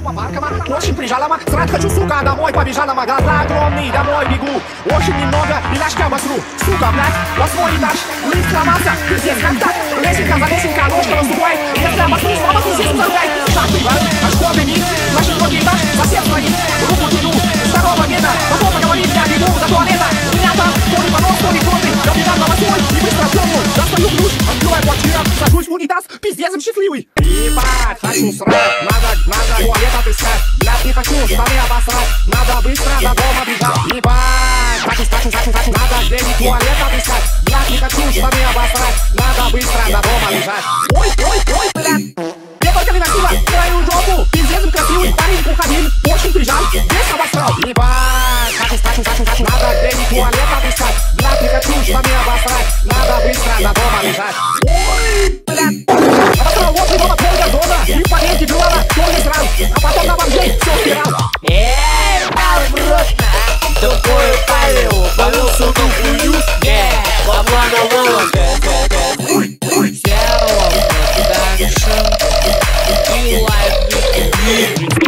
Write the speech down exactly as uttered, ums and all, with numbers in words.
Очень прижала, ма, срать хочу, сука, домой побежала, ма, глаза огромные, домой бегу. Очень немного, и ляжка масру. Сука, блядь, восьмой этаж, лифт сломался, пиздец, как так? Лесенка за лесенка, ножка наступает. Если я масру, слава, то здесь управляй. Так, прибавь, а что ты миг? Значит, ноги этаж, сосед стоит, руку тяну. Здорово, Гена, потом поговорить, я бегу до туалета. У меня там, то ли понос, то ли конный. Я бегал на восьмой, и быстро темную. Достаю ключ, открываю квартиру, сажусь в унитаз, пиздец, им счастливый. Ебать, хочу срать, надо, надо туалет отыскать. Блядь, не хочу, штаны обосрать. Надо быстро до дома бежать. Ебать, хочу, хочу, хочу, хочу. Надо где-нибудь туалет отыскать. Блядь, не хочу, штаны обосрать. Надо быстро до дома бежать. Ой, ой, ой, блядь. Я только не носила твою жопу. Пиздец, им красивый парень уходил. Очень прижал, весь обосрал. Ебать, хочу, хочу, хочу, хочу. Надо где-нибудь туалет отыскать. Блядь, не хочу, штаны обосрать. Надо быстро до дома бежать. Ой, блядь. Обосрал возле дома полгазона. И в подъезде голова, тоже срал. А потом на бомжей все стирал. Эй, обратно, тупую палю, полил суку хую, не, бабла на волос, взял, так что, и лайф,